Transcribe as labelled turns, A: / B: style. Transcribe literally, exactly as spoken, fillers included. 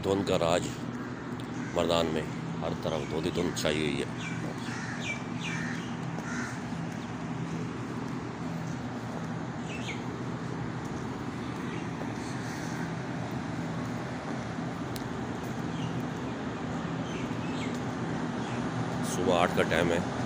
A: دھند کا راج مردان میں، ہر طرف دھند ہی دھند چھائی ہوئی ہے۔ صبح آٹھ کا ٹائم ہے۔